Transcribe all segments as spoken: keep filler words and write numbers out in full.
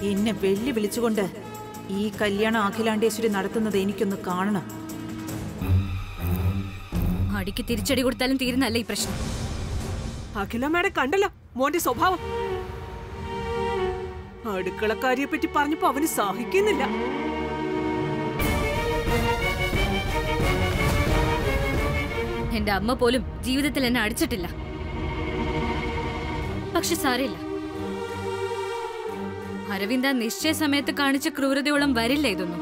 എന്നെ വെല്ലു വിളിച്ചുകൊണ്ട് ഈ കല്യാണം അഖിലാണ്ടേശ്വരി നടത്തുന്നത് എനിക്കൊന്ന് കാണണം. അടിക്ക് തിരിച്ചടി കൊടുത്താലും തീരുന്നല്ല ഈ പ്രശ്നം. അഖില മേഡം കണ്ടല്ലോ മോന്റെ സ്വഭാവം. അടുക്കളക്കാരിയെ പറ്റി പറഞ്ഞപ്പോ അവന് സഹിക്കുന്നില്ല. എന്റെ അമ്മ പോലും ജീവിതത്തിൽ എന്നെ അടിച്ചിട്ടില്ല. പക്ഷെ സാരമില്ല, അരവിന്ദ നിശ്ചയ സമയത്ത് കാണിച്ച ക്രൂരതയോളം വരില്ല ഇതൊന്നും.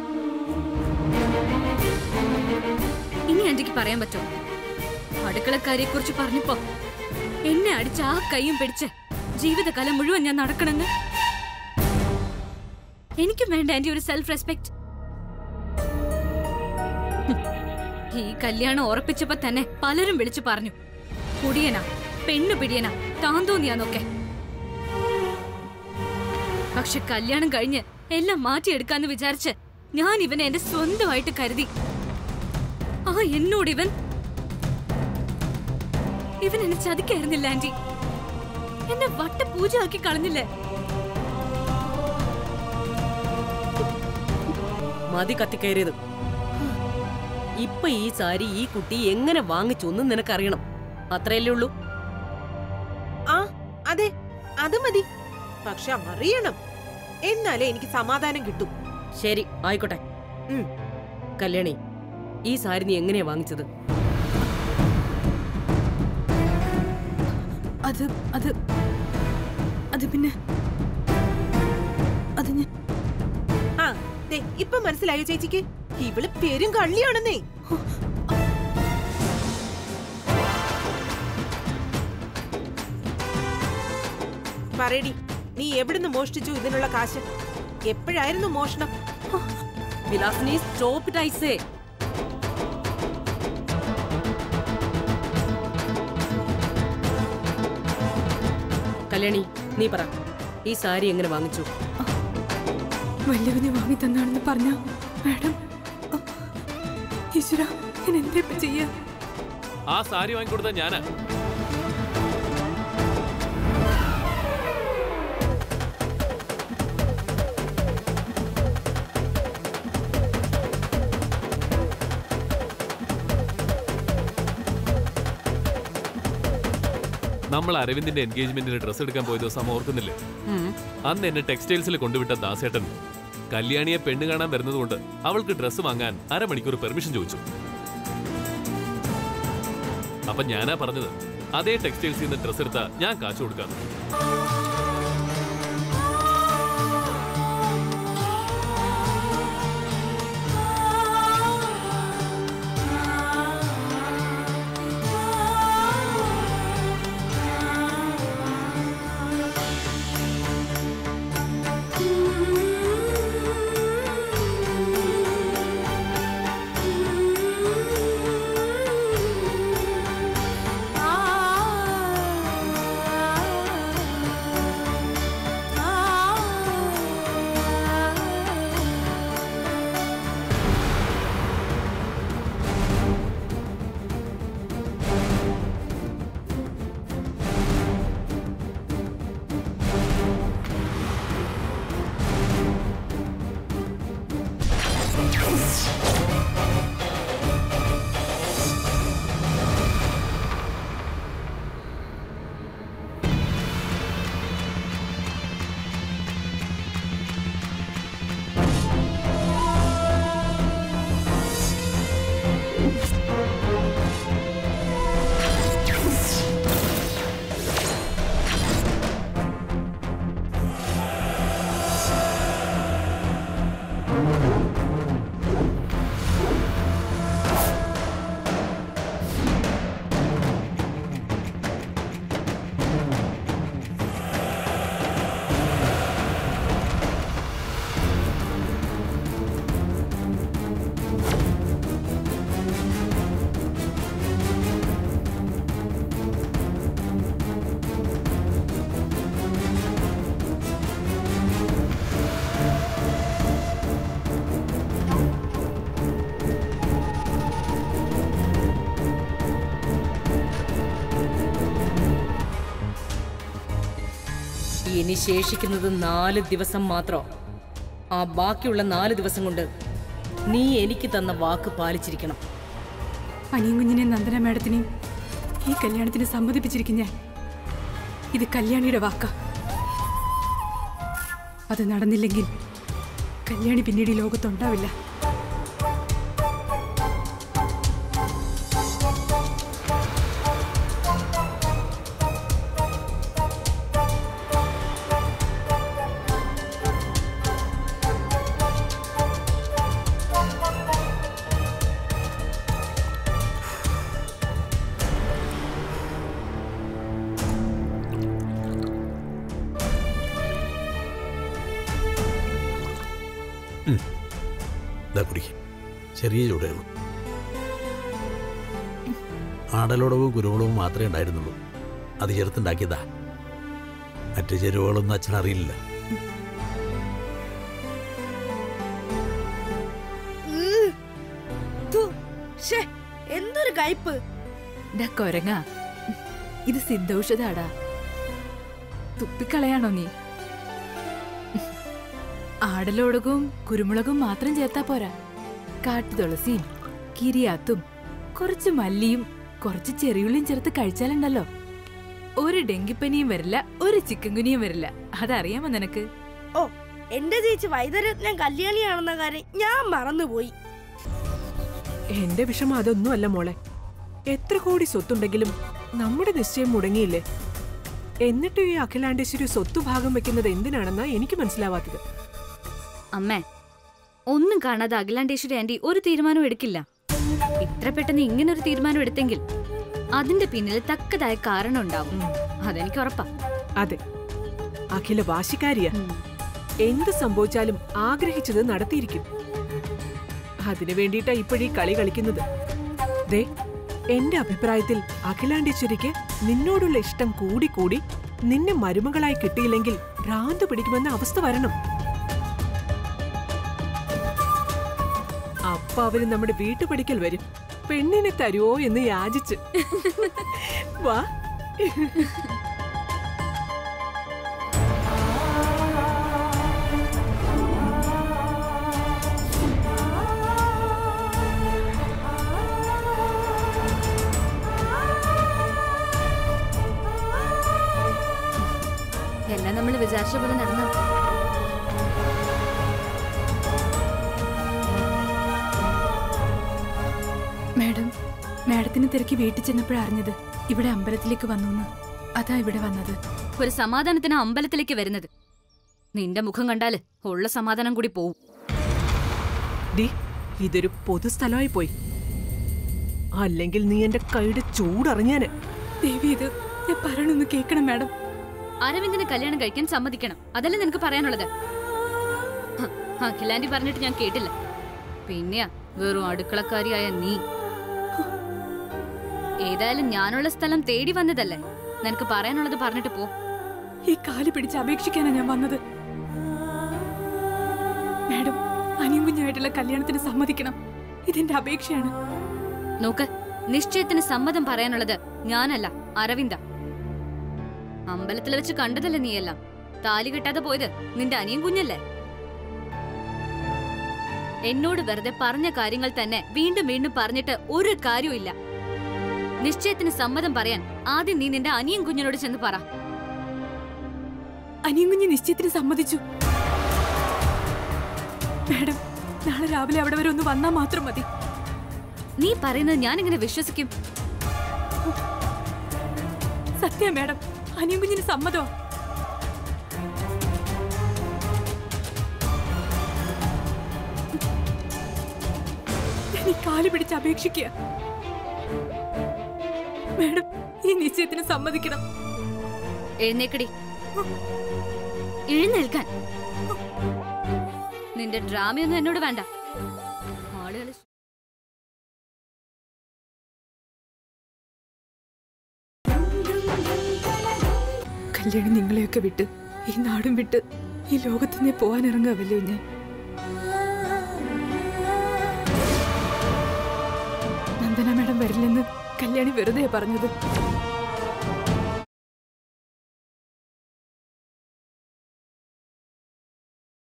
ഇനി ആന്റിക്ക് പറയാൻ പറ്റുമോ? അടുക്കളക്കാരിയെ കുറിച്ച് പറഞ്ഞപ്പോ എന്നെ അടിച്ച ആ കൈയും പിടിച്ച് ജീവിതകാലം മുഴുവൻ ഞാൻ നടക്കണമെന്ന്. എനിക്കും വേണ്ട ആന്റി ഒരു സെൽഫ് റെസ്പെക്ട്. ഈ കല്യാണം ഉറപ്പിച്ചപ്പോ തന്നെ പലരും വിളിച്ചു പറഞ്ഞു, കുടിയനാ, പെണ്ണു പിടിയനാ, താന്തോന്നിയാന്നൊക്കെ. പക്ഷെ കല്യാണം കഴിഞ്ഞ് എല്ലാം മാറ്റിയെടുക്കാന്ന് വിചാരിച്ച് ഞാൻ ഇവനെ എന്റെ സ്വന്തമായിട്ട് കരുതി. ആ എന്നോട് ഇവൻ ഇവൻ എന്നെ ചതിക്കായിരുന്നില്ല ആന്റി. എന്നെ വട്ട പൂജ ആക്കി കളഞ്ഞില്ലേ? മതി കത്തിക്കയറിയത്. ഇപ്പൊ ഈ സാരി ഈ കുട്ടി എങ്ങനെ വാങ്ങിച്ചൊന്നും നിനക്കറിയണം. അത്രയല്ലേ ഉള്ളൂ. ആ അതെ, അത് മതി. പക്ഷെ അറിയണം, എന്നാലേ എനിക്ക് സമാധാനം കിട്ടും. ശരി, ആയിക്കോട്ടെ. കല്യാണി, ഈ സാരി നീ എങ്ങനെയാ വാങ്ങിച്ചത്? അത് അത് അത് പിന്നെ അത് ഞാൻ ആ ദേ ഇപ്പൊ മനസ്സിലായോ ചേച്ചിക്ക്? ഇവള് പേരും കള്ളിയാണെന്നേ. പറയടി, നീ എവിടുന്ന് മോഷ്ടിച്ചു ഇതിനുള്ള കാശ്? എപ്പോഴായിരുന്നു മോഷണം? Vilasini, stop it, I say. Kalyani, നീ പറ, ഈ സാരി എങ്ങനെ വാങ്ങിച്ചു? വല്ലവനെ വാങ്ങി തന്നാണെന്ന് പറഞ്ഞ മാഡം, ഈശ്വര, ഞാൻ എന്താ ചെയ്യാ? ആ സാരി വാങ്ങിക്കൊടുത്ത ഞാനാ. നമ്മൾ അരവിന്ദിന്റെ എൻഗേജ്മെന്റിന് ഡ്രസ് എടുക്കാൻ പോയ ദിവസം ഓർക്കുന്നില്ലേ? അന്ന് എന്നെ ടെക്സ്റ്റൈൽസിൽ കൊണ്ടുവിട്ട ദാസേട്ടൻ കല്യാണിയെ പെണ്ണ് കാണാൻ വരുന്നതുകൊണ്ട് അവൾക്ക് ഡ്രസ്സ് വാങ്ങാൻ അരമണിക്കൂർ പെർമിഷൻ ചോദിച്ചു. അപ്പൊ ഞാനാ പറഞ്ഞത്, അതേ ടെക്സ്റ്റൈൽസിൽ നിന്ന് ഡ്രസ് എടുത്താ ഞാൻ കാശ് കൊടുക്കാന്ന്. ഇനി ശേഷിക്കുന്നത് നാല് ദിവസം മാത്രം. ആ ബാക്കിയുള്ള നാല് ദിവസം കൊണ്ട് നീ എനിക്ക് തന്ന വാക്ക് പാലിച്ചിരിക്കണം. അനിയും കുഞ്ഞിനെ നന്ദന മേഡത്തിനെയും ഈ കല്യാണത്തിന് സമ്മതിപ്പിച്ചിരിക്കും ഞാൻ. ഇത് കല്യാണിയുടെ വാക്കാ. അത് നടന്നില്ലെങ്കിൽ കല്യാണി പിന്നീട് ഈ ലോകത്തുണ്ടാവില്ല. ചെറിയ ചൂടുകളും ആടലോടവും കുരുവളവും മാത്രമേ ഉണ്ടായിരുന്നുള്ളൂ. അത് ചേർത്തുണ്ടാക്കിയതാ. മറ്റു ചേരുവകളൊന്നും അച്ഛനറിയില്ല. എന്തൊരു കയ്പ്! കൊരങ്ങ, ഇത് സിദ്ധൌഷധാടാ. തുപ്പിക്കളയാണോ നീ? ആടലോടകവും കുരുമുളകും മാത്രം ചേർത്താ പോരാ. കാട്ടുതുളസിയും കിരിയാത്തും കുറച്ച് മല്ലിയും കുറച്ച് ചെറിയുള്ളിയും ചേർത്ത് കഴിച്ചാലുണ്ടല്ലോ, ഒരു ഡെങ്കിപ്പനിയും വരില്ല, ഒരു ചിക്കൻ കുനിയും വരില്ല. അതറിയാമോ നിനക്ക്? ഓ, എന്റെ ചേച്ചി വൈദ്യരത്നം കല്യാണിയാണെന്ന കാര്യം ഞാൻ മറന്നുപോയി. എന്റെ വിഷമം അതൊന്നും അല്ല മോളെ. എത്ര കോടി സ്വത്തുണ്ടെങ്കിലും നമ്മുടെ നിശ്ചയം മുടങ്ങിയില്ലേ? എന്നിട്ട് ഈ അഖിലാണ്ടേശ്വരി സ്വത്ത് ഭാഗം വെക്കുന്നത് എന്തിനാണെന്നാ എനിക്ക് മനസ്സിലാവാത്തത്. അമ്മേ, ഒന്നും കാണാതെ അഖിലാണ്ടേശ്വരി ആന്റി ഒരു തീരുമാനം എടുക്കില്ല. ഇത്ര പെട്ടെന്ന് ഇങ്ങനൊരു തീരുമാനം എടുത്തെങ്കിൽ അതിന്റെ പിന്നിൽ തക്കതായ കാരണം ഉണ്ടാവും. അതെനിക്ക് ഉറപ്പാ. അതെ, അഖില വാശിക്കാരിയാ. എന്ത് സംഭവിച്ചാലും ആഗ്രഹിച്ചത് നടത്തിയിരിക്കും. അതിനു വേണ്ടിയിട്ടാ ഇപ്പോഴീ കളി കളിക്കുന്നത്. ദേ, എന്റെ അഭിപ്രായത്തിൽ അഖിലാണ്ടേശ്വരിക്ക് നിന്നോടുള്ള ഇഷ്ടം കൂടി കൂടി നിന്നെ മരുമകളായി കിട്ടിയില്ലെങ്കിൽ ഭ്രാന്ത് പിടിക്കുമെന്ന അവസ്ഥ വരണം. അപ്പൊ അവര് നമ്മുടെ വീട്ടുപടിക്കൽ വരും, പെണ്ണിനെ തരുവോ എന്ന് യാചിച്ച്. വാ. എല്ലാം നമ്മൾ വിചാരിച്ച പോലെ നടന്നു. മാഡം, മാഡത്തിന് തിരക്കി വീട്ടിൽ ചെന്നപ്പോഴറിഞ്ഞത് ഇവിടെ അമ്പലത്തിലേക്ക് വന്നു. അതാ ഇവിടെ വന്നത്. ഒരു സമാധാനത്തിന് അമ്പലത്തിലേക്ക് വരുന്നത്. നിന്റെ മുഖം കണ്ടാല് ഉള്ള സമാധാനം കൂടി പോവും. ഇതൊരു പൊതുസ്ഥലമായി പോയി. അല്ലെങ്കിൽ നീ എന്റെ കൈയുടെ ചൂടറിഞ്ഞാന്. ദേവി, ഇത് ഞാൻ പറയണൊന്ന് കേൾക്കണം മാഡം. അരവിന്ദിനെ കല്യാണം കഴിക്കാൻ സമ്മതിക്കണം. അതല്ലേ നിനക്ക് പറയാനുള്ളത്? അഖിലാന്റി പറഞ്ഞിട്ട് ഞാൻ കേട്ടില്ല. പിന്നെയാ വെറും അടുക്കളക്കാരിയായ നീ. ഏതായാലും ഞാനുള്ള സ്ഥലം തേടി വന്നതല്ലേ, നിനക്ക് പറയാനുള്ളത് പറഞ്ഞിട്ട് പോ. ഈ കാല് പിടിച്ച് അപേക്ഷിക്കാനാ ഞാൻ വന്നത്. മാഡം, അനിയും കുഞ്ഞായിട്ടുള്ള കല്യാണത്തിന് സമ്മതിക്കണം. ഇതെന്റെ അപേക്ഷയാണ്. നോക്ക്, നിശ്ചയത്തിന് സമ്മതം പറയാനുള്ളത് ഞാനല്ല, അരവിന്ദ. അമ്പലത്തിൽ വെച്ച് കണ്ടതല്ലേ നീയെല്ലാം. താലി കെട്ടാതെ പോയത് നിന്റെ അനിയും കുഞ്ഞല്ലേ. എന്നോട് വെറുതെ പറഞ്ഞ കാര്യങ്ങൾ തന്നെ വീണ്ടും വീണ്ടും പറഞ്ഞിട്ട് ഒരു കാര്യമില്ല. നിശ്ചയത്തിന് സമ്മതം പറയാൻ ആദ്യം നീ നിന്റെ അനിയും കുഞ്ഞിനോട് ചെന്ന് പറ. അനിയും കുഞ്ഞ് നിശ്ചയത്തിന് സമ്മതിച്ചു. മാഡം, നാളെ രാവിലെ അവിടെ വരെ ഒന്ന് വന്നാൽ മാത്രം മതി. നീ പറയുന്നത് ഞാൻ എങ്ങനെ വിശ്വസിക്കും? സത്യം മാഡം, അനിയും കുഞ്ഞിന് സമ്മതോ? ഞാൻ ഈ കാല് പിടിച്ച് അപേക്ഷിക്കുക. മാഡം, ഈ നിശ്ചയത്തിന് സമ്മതിക്കണം. എഴുന്നേക്കടി. എഴുന്നേൽക്കാൻ. നിന്റെ ഡ്രാമയൊന്നും എന്നോട് വേണ്ട. ആളുകൾ കല്യാണി നിങ്ങളെയൊക്കെ വിട്ട് ഈ നാടും വിട്ട് ഈ ലോകത്തുനിന്ന് പോവാൻ ഇറങ്ങാവല്ലോ ഞാൻ. നന്ദന മാഡം വരില്ലെന്ന് കല്യാണി വെറുതെ പറഞ്ഞത്.